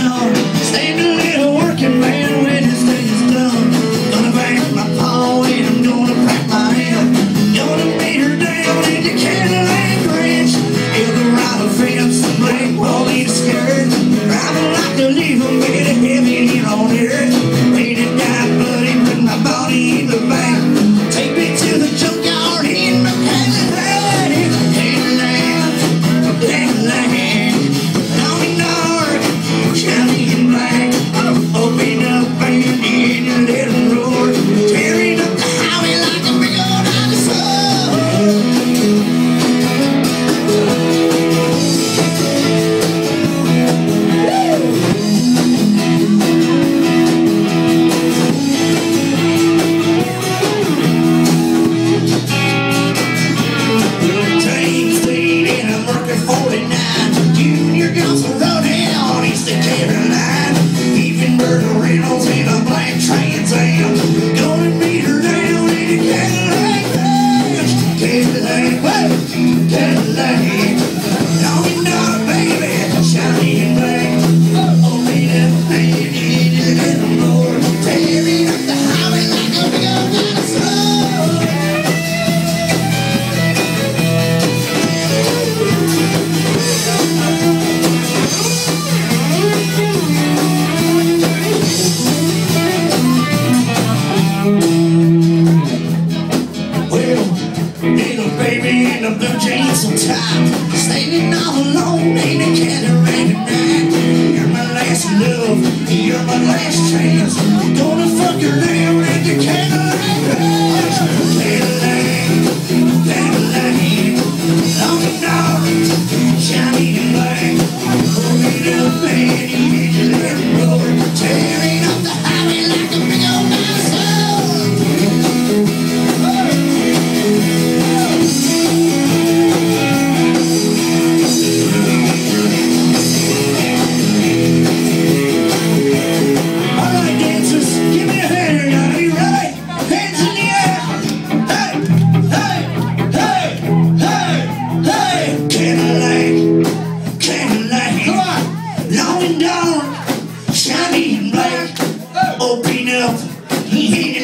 on. Stand a little working man when his day is done. Gonna bang my paw and I'm gonna pack my hand. Gonna meet her down in the CadillacRanch. Eldorado fence, the black wall ain't scared. Driving like a lever, made a heavy here on earth. Ready to die, buddy, put my body in the back. Take me to the junkyard in the Cadillac. Cadillac, long and dark, shiny and black. Open up and in, let 'em roar. Tearing up the highway like a big old dinosaur. Gonna meet her down in the CadillacRanch. Cadillac, long and dark, baby, shiny and black. Open up, baby, and let 'em roar. Tearing up the highway like a big old dinosaur. Little baby in the blue jeans on top, standing all alone in the Cadillac at night. You're my last love, you're my last chance. Gonna fuck her down at the CadillacRanch. Cadillac, long and dark, shiny and black. Open up, baby, and let 'em roar. Tearing up the highway like a big old dinosaur. Long and dark, shiny and black. Open up,